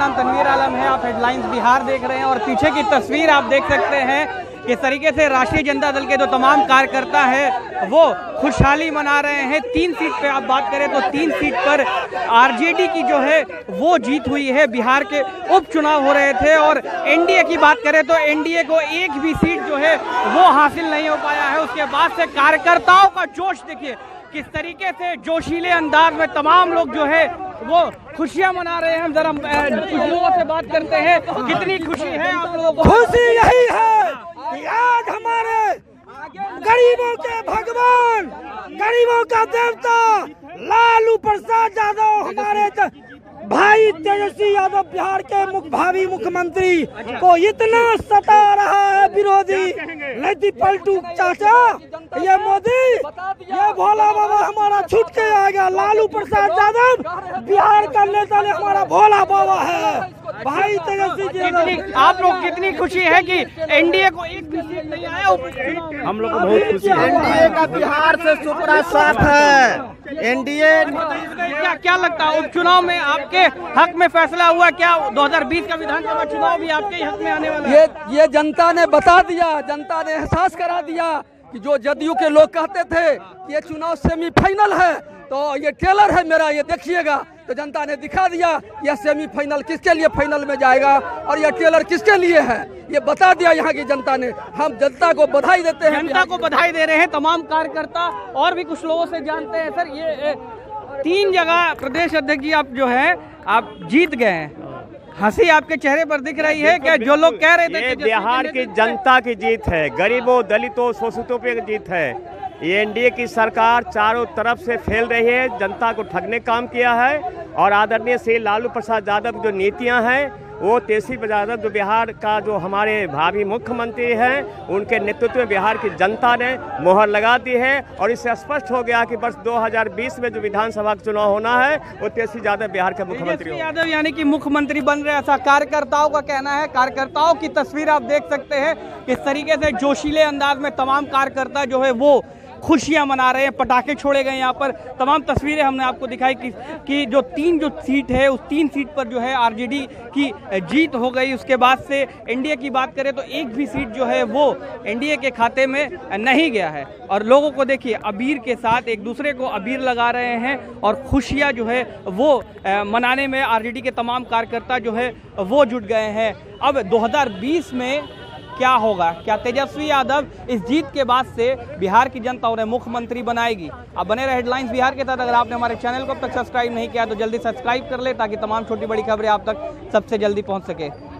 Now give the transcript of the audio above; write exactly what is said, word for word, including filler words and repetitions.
नाम तनवीर आलम है, आप हेडलाइंस बिहार देख रहे हैं और पीछे की तस्वीर आप देख सकते हैं किस तरीके से राष्ट्रीय जनता दल के जो तमाम कार्यकर्ता है वो खुशहाली मना रहे हैं। तीन सीट पे आप बात करें तो तीन सीट पर आरजेडी की जो है वो जीत हुई है। बिहार के उपचुनाव हो रहे थे और एनडीए की बात करें तो एनडीए को एक भी सीट जो है वो हासिल नहीं हो पाया है। उसके बाद से कार्यकर्ताओं का जोश देखिए किस तरीके से जोशीले अंदाज में तमाम लोग जो है वो खुशियां मना रहे हैं। हम जरा कुछ लोगों से बात करते हैं, कितनी खुशी है आप लोगों को? खुशी यही है कि आज हमारे गरीबों के भगवान, गरीबों का देवता लालू प्रसाद यादव, हमारे भाई तेजस्वी यादव बिहार के मुख्य भावी मुख्यमंत्री को इतना सता रहा है विरोधी नहीं पलटू चाचा, ये मोदी, ये भोला बाबा हमारा छूट के आएगा। लालू प्रसाद यादव बिहार का नेता ने हमारा भोला बाबा है। भाई तेजस्वी यादव, आप लोग कितनी खुशी है कि एनडीए को एक भी सीट नहीं आया? हम लोग को बहुत खुशी है। एनडीए का बिहार से सुपरा साफ है। एनडीए क्या क्या लगता है उपचुनाव में आपके हक में फैसला हुआ? क्या दो हज़ार बीस का विधानसभा चुनाव भी आपके हक में आने वाला है? ये ये जनता ने बता दिया, जनता ने एहसास करा दिया कि जो जदयू के लोग कहते थे ये चुनाव सेमीफाइनल है, तो ये ट्रेलर है मेरा, ये देखिएगा, तो जनता ने दिखा दिया यह सेमीफाइनल किसके लिए फाइनल में जाएगा और यह ट्रेलर किसके लिए है, ये बता दिया यहाँ की जनता ने। हम जनता को बधाई देते हैं, जनता को बधाई दे रहे हैं तमाम कार्यकर्ता। और भी कुछ लोगों से जानते हैं। सर, ये तीन जगह प्रदेश अध्यक्ष जी आप जो है आप जीत गए हैं, हंसी आपके चेहरे पर दिख रही है क्या? जो लोग कह रहे थे ये बिहार की जनता की जीत है, गरीबों, दलितों, शोषितों पे जीत है। ये एनडीए की सरकार चारों तरफ से फैल रही है, जनता को ठगने काम किया है और आदरणीय श्री लालू प्रसाद यादव की जो नीतियां हैं वो तेजस्वी यादव जो बिहार का जो हमारे भावी मुख्यमंत्री हैं उनके नेतृत्व में बिहार की जनता ने मोहर लगा दी है। और इससे स्पष्ट हो गया कि वर्ष दो हज़ार बीस में जो विधानसभा का चुनाव होना है वो तेजस्वी यादव बिहार के मुख्यमंत्री तेजस्वी यादव यानी कि मुख्यमंत्री बन रहे, ऐसा कार्यकर्ताओं का कहना है। कार्यकर्ताओं की तस्वीर आप देख सकते हैं किस तरीके से जोशीले अंदाज में तमाम कार्यकर्ता जो है वो खुशियां मना रहे हैं, पटाखे छोड़े गए यहाँ पर। तमाम तस्वीरें हमने आपको दिखाई कि, कि जो तीन जो सीट है उस तीन सीट पर जो है आरजेडी की जीत हो गई। उसके बाद से एनडीए की बात करें तो एक भी सीट जो है वो एनडीए के खाते में नहीं गया है। और लोगों को देखिए अबीर के साथ एक दूसरे को अबीर लगा रहे हैं और खुशियां जो है वो मनाने में आरजेडी के तमाम कार्यकर्ता जो है वो जुट गए हैं। अब दो हज़ार बीस में क्या होगा? क्या तेजस्वी यादव इस जीत के बाद से बिहार की जनता उन्हें मुख्यमंत्री बनाएगी? आप बने रहे हेडलाइंस बिहार के साथ। अगर आपने हमारे चैनल को अब तक सब्सक्राइब नहीं किया तो जल्दी सब्सक्राइब कर ले ताकि तमाम छोटी बड़ी खबरें आप तक सबसे जल्दी पहुंच सके।